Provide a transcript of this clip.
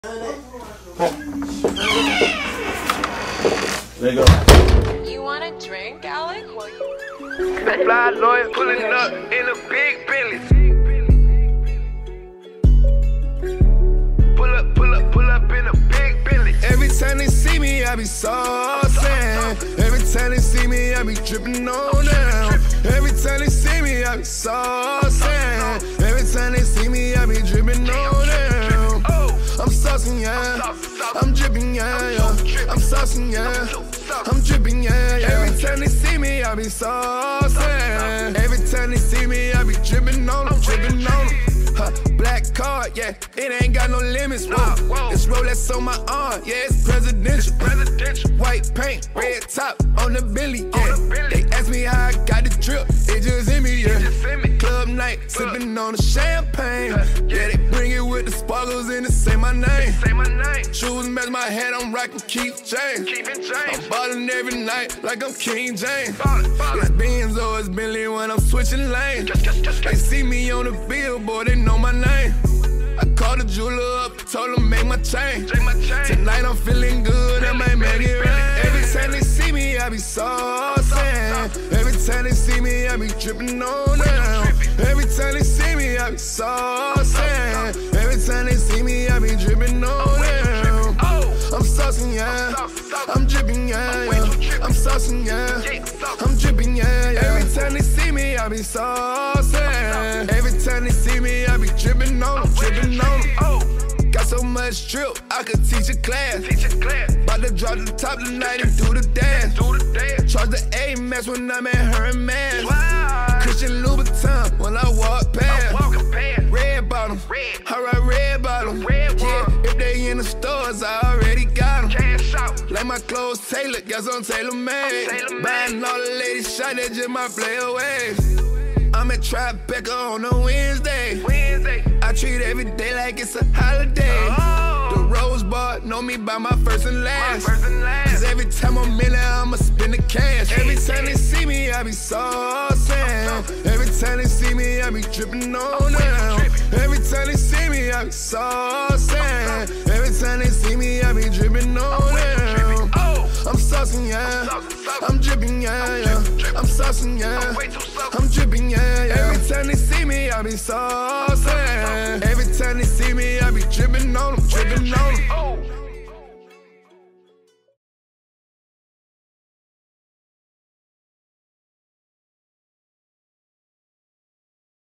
There you go. You want a drink, Alec? That fly lawyer pulling up in a big Bentley. Pull up in a big Bentley. Every time they see me, I be saucing. Every time they see me, I be dripping on them. Every time they see me, I be saucing. Every time they see me, I be dripping on them. I'm saucing, yeah. I'm dripping, yeah. I'm saucing, yeah. I'm dripping, yeah. Every time they see me, I be saucing. Every time they see me, I be dripping on them, dripping on them. Black card, yeah, it ain't got no limits, whoa. This Rolex on my arm, yeah, it's presidential. White paint, red top on the Billy, yeah. They ask me how I got the drip, it just in me, yeah. Club night, sipping on the champagne. Yeah, they bring it with the sparkles and it say my name. Shoes match my head, I'm rocking Keith James. I'm ballin' every night like I'm King James. It's Benz or it's Bentley when I'm switching lanes. They see me on the billboard, they know my name. I called the jeweler up, told him make my chain. Tonight I'm feeling good, I might make it right. Every time they see me, I be saucing. Every time they see me, I be dripping on them. Every time they see me, I be saucing. Every time they see me, I be dripping on them. I'm saucing, yeah. I'm dripping, yeah. I'm saucing, yeah. I'm dripping, yeah. Every time they see me, I be saucing. Every time they see me, I be dripping on them, dripping on them. Got so much drip, I could teach a class. About to drop the top tonight and do the dance. Charge the A-Max when I'm at her and man. Christian Louboutin when I walk past. Red bottom, alright, red bottom. Yeah, if they in the stores, I already got them. Like my clothes tailored, guess I'm tailor-made. Buying all the ladies shot, that just my play away. I'm at Tribeca on a Wednesday. I treat every day like it's a holiday. The Rose Bar know me by my first and last. Cause every time I'm in there, I'ma spend the cash. Every time they see me, I be saucing. Every time they see me, I be dripping on them. Every time they see me, I be saucing. Every time they see me, I be dripping on them. I'm saucing, yeah. I'm dripping, yeah. I'm saucing, yeah. I'm dripping, yeah. Every time they see me, I be saucing. Every time they see me, I be dripping on them, dripping on them.